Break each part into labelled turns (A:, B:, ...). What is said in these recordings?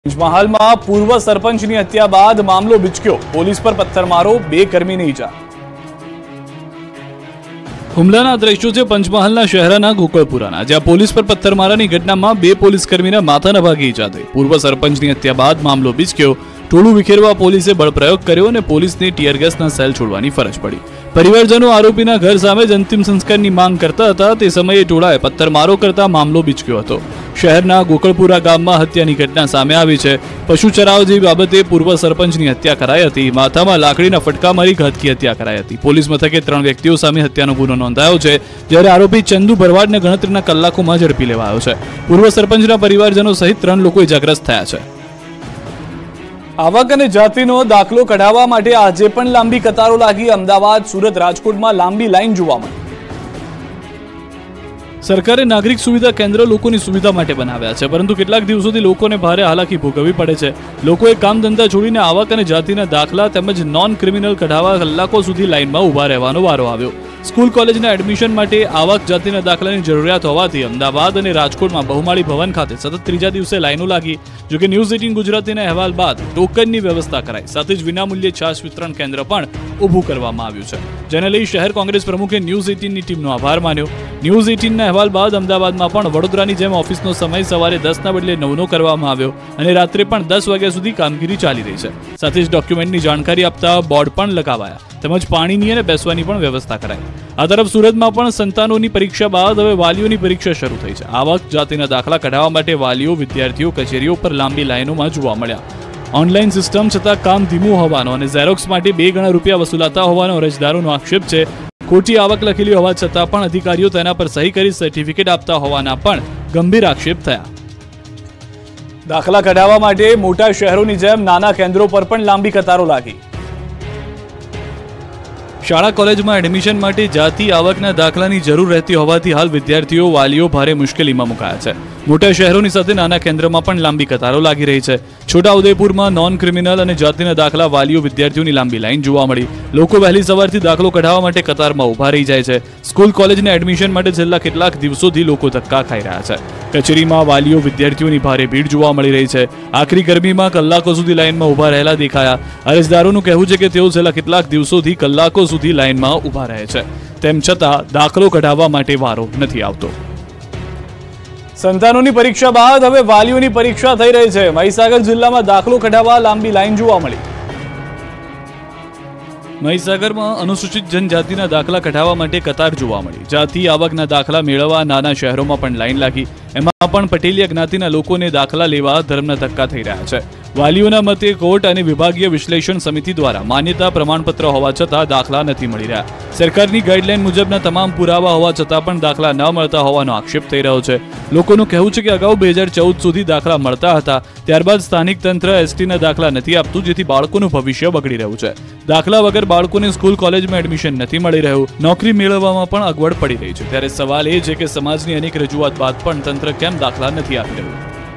A: પંચમહાલમાં પૂર્વ સરપંચની હત્યા બાદ મામલો બીચક્યો. પોલીસ પર પથ્થરમારો, 2 કર્મીને ઈજા. હુમલાના દ્રશ્યો છે પંચમહાલના શહેરના ગોકળપુરાના, જ્યાં પોલીસ પર પથ્થરમારાની ઘટનામાં 2 પોલીસકર્મીના માથાના ભાગે ઈજા થઈ. પૂર્વ સરપંચની હત્યા બાદ મામલો બીચક્યો. ટોળું વિખેરવા પોલીસે બળપ્રયોગ કર્યો અને પોલીસને ટીયર ગેસના સેલ છોડવાની ફરજ પડી. પરિવારજનો આરોપીના ઘર સામે જ અંતિમ સંસ્કારની માંગ કરતા હતા. તે સમયે ટોળાએ પથ્થરમારો કરતા મામલો બીચક્યો હતો. શહેરના ગોકળપુરા ગામમાં હત્યાની ઘટના સામે આવી છે. પશુ ચરાવ જેવી બાબતે પૂર્વ સરપંચની હત્યા કરાઈ હતી. માથામાં લાકડીના ફટકા મારી ઘાતકી હત્યા કરાઈ હતી. પોલીસ મથકે 3 વ્યક્તિઓ સામે હત્યાનો ગુનો નોંધાયો છે, જ્યારે આરોપી ચંદુ ભરવાડને ગણતરીના કલાકોમાં ઝડપી લેવાયો છે. પૂર્વ સરપંચના પરિવારજનો સહિત 3 લોકો ઇજાગ્રસ્ત થયા છે. આવક અને જાતિનો દાખલો કઢાવવા માટે આજે પણ લાંબી કતારો લાગી. અમદાવાદ, સુરત, રાજકોટમાં લાંબી લાઈન જોવા મળી. સરકારે નાગરિક સુવિધા કેન્દ્ર લોકોની સુવિધા માટે બનાવ્યા છે, પરંતુ કેટલાક દિવસોથી લોકોને ભારે હાલાકી ભોગવવી પડે છે. લોકોએ કામ ધંધા છોડીને આવક અને જાતિના દાખલા તેમજ નોન ક્રિમિનલ કઢાવવા કલાકો સુધી લાઈનમાં ઊભા રહેવાનો વારો આવ્યો. સ્કૂલ કોલેજના એડમિશન માટે આવક જાતિના દાખલાની જરૂરિયાત હોવાથી અમદાવાદ અને રાજકોટમાં બહુમાળી ભવન ખાતે સતત 3જા દિવસે લાઈનો લાગી. જોકે ન્યૂઝ 18 ગુજરાતીના અહેવાલ બાદ ટોકનની વ્યવસ્થા કરાઈ. સાથે જ વિનામૂલ્યે છાશ વિતરણ કેન્દ્ર પણ ઊભું કરવામાં આવ્યું છે, જેને લઈ શહેર કોંગ્રેસ પ્રમુખે ન્યૂઝ 18ની ટીમનો આભાર માન્યો. ન્યૂઝ 18ના અહેવાલ બાદ અમદાવાદમાં પણ વડોદરાની જેમ ઓફિસનો સમય સવારે 10ના બદલે 9નો કરવામાં આવ્યો અને રાત્રે પણ 10 વાગ્યા સુધી કામગીરી ચાલી રહી છે. સાથે જ ડોક્યુમેન્ટની જાણકારી આપતા બોર્ડ પણ લગાવાયા, તેમજ પાણીની અને બેસવાની પણ વ્યવસ્થા કરાઈ. આ તરફ સુરતમાં પણ સંતાનોની પરીક્ષા બાદ હવે વાલીઓની પરીક્ષા શરૂ થઈ છે. આવક જાતિના દાખલા કઢાવવા માટે વાલીઓ, વિદ્યાર્થીઓ કચેરીઓ પર લાંબી લાઈનોમાં જોવા મળ્યા. ઓનલાઈન સિસ્ટમ છતાં કામ ધીમું હોવાનો અને ઝેરોક્સ માટે 2 ગણા રૂપિયા વસૂલાતા હોવાનો અરજદારોનો આક્ષેપ છે. ખોટી આવક લખેલી હોવા છતાં પણ અધિકારીઓ તેના પર સહી કરી સર્ટિફિકેટ આપતા હોવાના પણ ગંભીર આક્ષેપ થયા. દાખલા કઢાવવા માટે મોટા શહેરોની જેમ નાના કેન્દ્રો પર પણ લાંબી કતારો લાગી. શાળા કોલેજમાં એડમિશન માટે જાતિ આવકના દાખલાની જરૂર રહેતી હોવાથી હાલ વિદ્યાર્થીઓ, વાલીઓ ભારે મુશ્કેલીમાં મુકાયા છે. મોટા શહેરોની સાથે નાના કેન્દ્રમાં પણ લાંબી કતારો લાગી રહી છે. છોટાઉદેપુરમાં નોન ક્રિમિનલ અને જાતિના દાખલા વાલીઓ, વિદ્યાર્થીઓની લાંબી લાઈન જોવા મળી. લોકો વહેલી સવારથી દાખલો કઢાવવા માટે કતારમાં ઊભા રહી જાય છે. સ્કૂલ કોલેજના એડમિશન માટે છેલ્લા કેટલાક દિવસોથી લોકો ધક્કા ખાઈ રહ્યા છે. કચેરીમાં વાલીઓ, વિદ્યાર્થીઓની ભારે ભીડ જોવા મળી રહી છે. આખરી ગરમીમાં કલાકો સુધી લાઈનમાં ઊભા રહેલા દેખાયા. અરજદારોનું કહેવું છે કે તેઓ છેલ્લા કેટલાક દિવસોથી કલાકો સુધી લાઈનમાં ઊભા રહે છે, તેમ છતાં દાખલો કઢાવવા માટે વારો નથી આવતો. સંતાનોની પરીક્ષા બાદ હવે વાલીઓની પરીક્ષા થઈ રહી છે. મહીસાગર જિલ્લામાં દાખલો કઢાવવા લાંબી લાઈન જોવા મળી. મહીસાગરમાં અનુસૂચિત જનજાતિના દાખલા કઢાવવા માટે કતાર જોવા મળી. જાતિ આવકના દાખલા મેળવવા નાના શહેરોમાં પણ લાઈન લાગી. એમાં પણ પટેલિયા જ્ઞાતિના લોકોને દાખલા લેવા ધર્મના ધક્કા થઈ રહ્યા છે. વાલીઓના મતે કોર્ટ અને વિભાગીય વિશ્લેષણ સમિતિ દ્વારા માન્યતા પ્રમાણપત્ર હોવા છતાં દાખલા નથી મળી રહ્યા. સરકારની ગાઈડલાઈન મુજબના તમામ પુરાવા હોવા છતાં પણ દાખલા ન મળતા હોવાનો આક્ષેપ થઈ રહ્યો છે. લોકોનું કહેવું છે કે અગાઉ 2014 સુધી દાખલા મળતા હતા, ત્યારબાદ સ્થાનિક તંત્ર એસટીના દાખલા નથી આપતું, જેથી બાળકોનું ભવિષ્ય બગડી રહ્યું છે. દાખલા વગર બાળકોને સ્કૂલ કોલેજમાં એડમિશન નથી મળી રહ્યું. નોકરી મેળવવામાં પણ અગવડ પડી રહી છે. ત્યારે સવાલ એ છે કે સમાજની અનેક રજૂઆત બાદ પણ તંત્ર કેમ દાખલા નથી આપી રહ્યું.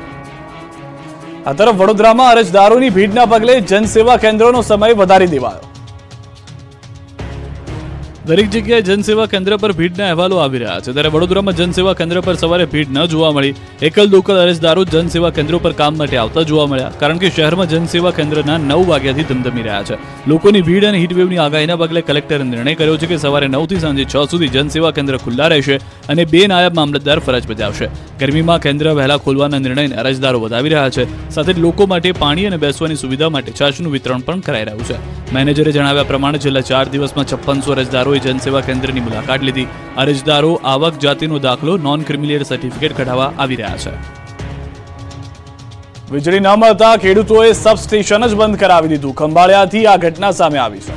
A: આ તરફ વડોદરામાં અરજદારોની ભીડના પગલે જનસેવા કેન્દ્રોનો સમય વધારી દેવાયો. દરેક જગ્યાએ જનસેવા કેન્દ્ર પર ભીડના અહેવાલો આવી રહ્યા છે. ત્યારે વડોદરામાં જનસેવા કેન્દ્ર પર સવારે ભીડ ન જોવા મળી. એકલ દોકલ અરજદારો જનસેવા કેન્દ્રો પર કામ માટે આવતા જોવા મળ્યા, કારણ કે શહેરમાં જનસેવા કેન્દ્રના 9 વાગ્યાથી ધમધમી રહ્યા છે. લોકોની ભીડ અને હીટવેવની આગાહીના પગલે કલેક્ટરે નિર્ણય કર્યો છે કે સવારે 9 થી સાંજે 6 સુધી જનસેવા કેન્દ્ર ખુલ્લા રહેશે અને 2 નાયબ મામલતદાર ફરજ બજાવશે. ગરમીમાં કેન્દ્ર વહેલા ખોલવાના નિર્ણયને અરજદારો વધાવી રહ્યા છે. સાથે જ લોકો માટે પાણી અને બેસવાની સુવિધા માટે છાશનું વિતરણ પણ કરાઈ રહ્યું છે. મેનેજરે જણાવ્યા પ્રમાણે છેલ્લા 4 દિવસમાં 5600 અરજદારોએ જનસેવા કેન્દ્રની મુલાકાત લીધી. અરજદારો આવક જાતિનો દાખલો, નોન ક્રિમિનલ સર્ટિફિકેટ કઢાવવા આવી રહ્યા છે. વીજળી ન મળતા ખેડૂતોએ સબસ્ટેશન જ બંધ કરાવી દીધું. ખંભાળિયાથી આ ઘટના સામે આવી છે.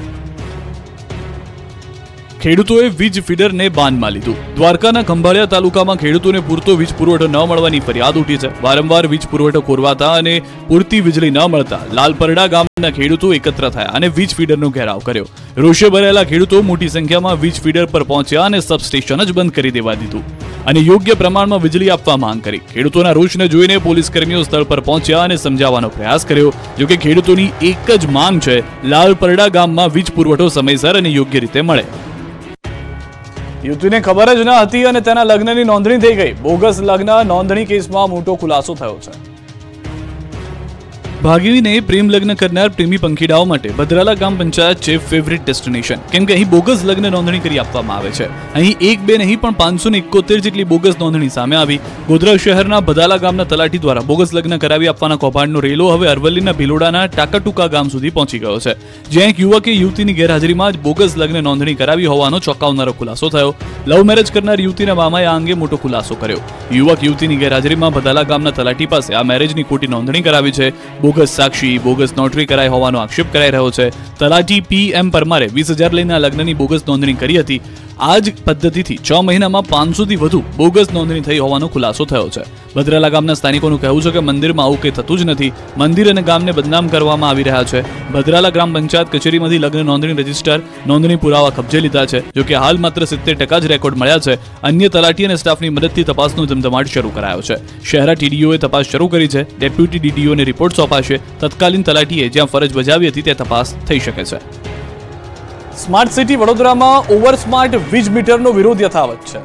A: ખેડૂતોએ વીજ ફીડરને બાનમાં લીધું. દ્વારકાના ખંભાળિયા તાલુકામાં ખેડૂતોને પૂરતો વીજ પુરવઠો ન મળવાની ફરિયાદ ઉઠી છે. વારંવાર વીજ પુરવઠો ખોરવાતા અને પૂરતી વીજળી ન મળતા લાલપરડા ગામના ખેડૂતો એકત્ર થયા અને વીજ ફીડરનો ઘેરાવ કર્યો. રોષે ભરેલા ખેડૂતો મોટી સંખ્યામાં વીજ ફીડર પર પહોંચ્યા અને સબસ્ટેશન જ બંધ કરી દેવા દીધું અને યોગ્ય પ્રમાણમાં વીજળી આપવા માંગ કરી. ખેડૂતોના રોષને જોઈને પોલીસ કર્મીઓ સ્થળ પર પહોંચ્યા અને સમજાવવાનો પ્રયાસ કર્યો. જોકે ખેડૂતોની એક જ માંગ છે, લાલપરડા ગામમાં વીજ પુરવઠો સમયસર અને યોગ્ય રીતે મળે. યુવતીને ખબર જ ન હતી અને તેના લગ્નની નોંધણી થઈ ગઈ. બોગસ લગ્ન નોંધણી કેસમાં મોટો ખુલાસો થયો છે. ભાગીને પ્રેમ લગ્ન કરનાર પ્રેમી પંખીડાઓ માટે ભદ્રાલા ગ્રામ પંચાયત છે ફેવરિટ ડેસ્ટિનેશન, કેમ કે અહીં બોગસ લગ્ન નોંધણી કરી આપવામાં આવે છે. અહીં એક બે નહીં પણ 571 જેટલી બોગસ નોંધણી સામે આવી. ગોધરા શહેરના ભદાલા ગામના તલાટી દ્વારા બોગસ લગ્ન કરાવી આપવાના કૌભાંડનો રેલો હવે અરવલ્લીના ભિલોડાના ટાકાટુકા ગામ સુધી પહોંચી ગયો છે, જ્યાં એક યુવકે યુવતીની ગેરહાજરીમાં જ બોગસ લગ્ન નોંધણી કરાવી હોવાનો ચોંકાવનારો ખુલાસો થયો. લવ મેરેજ કરનાર યુવતીના મામાએ આ અંગે મોટો ખુલાસો કર્યો. યુવક યુવતીની ગેરહાજરીમાં ભદાલા ગામના તલાટી પાસે આ મેરેજની ખોટી નોંધણી કરાવી છે. બોગસ સાક્ષી, બોગસ નોટરી કરાઈ હોવાનો આક્ષેપ કરાઈ રહ્યો છે. તલાટી PM પરમારે 20,000 લઈને આ લગ્નની બોગસ નોંધણી કરી હતી. આ જ પદ્ધતિથી 6 મહિનામાં 500થી વધુ બોગસ નોંધણી થઈ હોવાનો ખુલાસો થયો છે. ભદ્રાલા ગામના સ્થાનિકોનું કહેવું છે કે મંદિરમાં આવું કંઈ થતું જ નથી. મંદિર અને ગામને બદનામ કરવામાં આવી રહ્યા છે. ભદ્રાલા ગ્રામ પંચાયત કચેરીમાંથી લગ્ન નોંધણી રજીસ્ટર, નોંધણી પુરાવા કબજે લીધા છે. જોકે હાલ માત્ર 70% જ રેકોર્ડ મળ્યા છે. અન્ય તલાટી અને સ્ટાફની મદદથી તપાસનો ધમધમાટ શરૂ કરાયો છે. શહેરા TDOએ તપાસ શરૂ કરી છે. ડેપ્યુટી DDOને રિપોર્ટ સોંપાશે. તત્કાલીન તલાટીએ જ્યાં ફરજ બજાવી હતી ત્યાં તપાસ થઈ શકે છે. સ્માર્ટ સિટી વડોદરામાં ઓવર સ્માર્ટ વીજ મીટરનો વિરોધ યથાવત છે.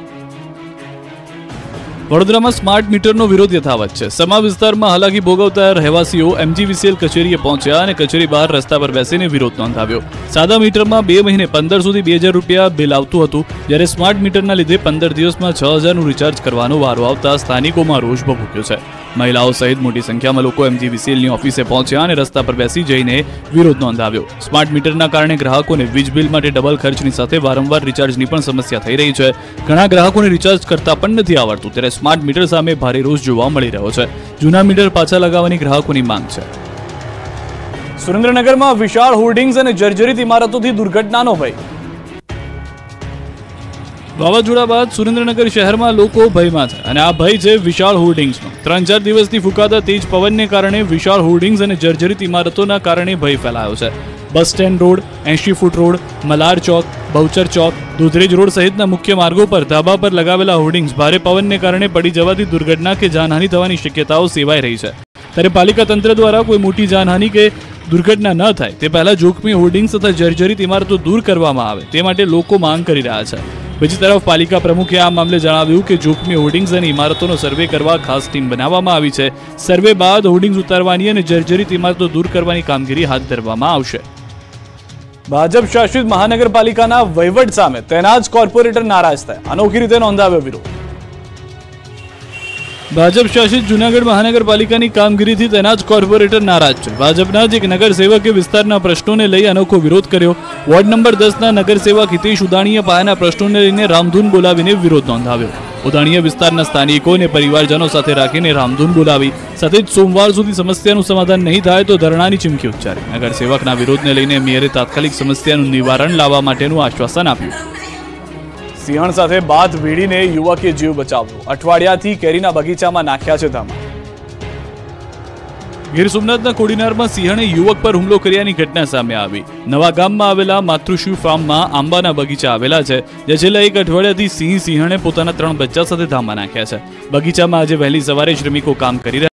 A: વડોદરામાં સ્માર્ટ મીટરનો વિરોધ યથાવત છે. સમા વિસ્તારમાં હાલાકી ભોગવતા રહેવાસીઓ MGVCL કચેરીએ પહોંચ્યા અને કચેરી બહાર રસ્તા પર બેસીને વિરોધ નોંધાવ્યો. સાદા મીટરમાં 2 મહિને 1500 થી 2000 રૂપિયા બિલ આવતું હતું, જ્યારે સ્માર્ટ મીટરના લીધે 15 દિવસમાં 6000નું રિચાર્જ કરવાનો વારો આવતા સ્થાનિકોમાં રોષ ભભૂક્યો છે. મહિલાઓ સહિત મોટી સંખ્યામાં લોકો MGVCLની ઓફિસે પહોંચ્યા અને રસ્તા પર બેસી જઈને વિરોધ નોંધાવ્યો. સ્માર્ટ મીટરના કારણે ગ્રાહકોને વીજ બિલ માટે ડબલ ખર્ચની સાથે વારંવાર રિચાર્જની પણ સમસ્યા થઈ રહી છે. ઘણા ગ્રાહકોને રિચાર્જ કરતા પણ નથી આવડતું, ત્યારે સ્માર્ટ મીટર સામે ભારે રોષ જોવા મળી રહ્યો છે. જૂના મીટર પાછા લગાવવાની ગ્રાહકોની માંગ છે. સુરેન્દ્રનગરમાં વિશાળ હોર્ડિંગ્સ અને જર્જરિત ઇમારતોથી દુર્ઘટનાનો ભય. વાવાઝોડા બાદ સુરેન્દ્રનગર શહેરમાં લોકો ભયમાં છે અને આ ભય છે વિશાળ હોર્ડિંગ્સનો. 3-4 દિવસથી ફૂંકાતા તેજ પવનને કારણે વિશાળ હોર્ડિંગ્સ અને જર્જરિત ઇમારતોના કારણે ભય ફેલાયો છે. Bus stand road, 80 foot road, Malar Chowk, Bahuchar Chowk, Dudhrej road સહિતના મુખ્ય માર્ગો પર ધાબા પર લગાવેલા હોર્ડિંગ્સ ભારે પવનને કારણે પડી જવાથી દુર્ઘટના કે જાનહાનિ થવાની શક્યતાઓ સેવાઈ રહી છે. ત્યારે પાલિકા તંત્ર દ્વારા કોઈ મોટી જાનહાનિ કે દુર્ઘટના ન થાય તે પહેલા જોખમી હોર્ડિંગ્સ તથા જર્જરિત ઇમારતો દૂર કરવામાં આવે તે માટે લોકો માંગ કરી રહ્યા છે. બીજી તરફ પાલિકા પ્રમુખે આ મામલે જણાવ્યું કે જોખમી હોર્ડિંગ્સ અને ઇમારતોનો સર્વે કરવા ખાસ ટીમ બનાવવામાં આવી છે. સર્વે બાદ હોર્ડિંગ્સ ઉતારવાની અને જર્જરિત ઇમારતો દૂર કરવાની કામગીરી હાથ ધરવામાં આવશે. ભાજપ શાસિત મહાનગરપાલિકાના વહીવટ સામે તેના જ કોર્પોરેટર નારાજ થયા. અનોખી રીતે નોંધાવ્યો વિરોધ. ભાજપ શાસિત જૂનાગઢ મહાનગરપાલિકાની કામગીરીથી તેના જ કોર્પોરેટર નારાજ છે. ભાજપના જ એક નગરસેવકે વિસ્તારના પ્રશ્નોને લઈ અનોખો વિરોધ કર્યો. વોર્ડ નંબર 10ના નગરસેવક હિતેશ ઉદાણીએ પાયાના પ્રશ્નોને લઈને રામધૂન બોલાવીને વિરોધ નોંધાવ્યો. ઉદાણીએ વિસ્તારના સ્થાનિકો અને પરિવારજનો સાથે રાખીને રામધૂન બોલાવી. સાથે જ સોમવાર સુધી સમસ્યાનું સમાધાન નહીં થાય તો ધરણાની ચીમકી ઉચ્ચારી. નગરસેવકના વિરોધને લઈને મેયરે તાત્કાલિક સમસ્યાનું નિવારણ લાવવા માટેનું આશ્વાસન આપ્યું. સિંહણ સાથે બાથ ભીડીને યુવકે જીવ બચાવ્યો. અઠવાડિયાથી કેરીના બગીચામાં નાખ્યા છે ધામા. ગીર સોમનાથના કોડીનારમાં સિંહણે યુવક પર હુમલો કર્યાની ઘટના સામે આવી. નવા ગામમાં આવેલા માતૃશિવ ફાર્મમાં આંબાના બગીચા આવેલા છે, જે છેલ્લા 1 અઠવાડિયાથી સિંહણે પોતાના 3 બચ્ચા સાથે ધામા નાખ્યા છે. બગીચામાં આજે વહેલી સવારે શ્રમિકો કામ કરી રહ્યા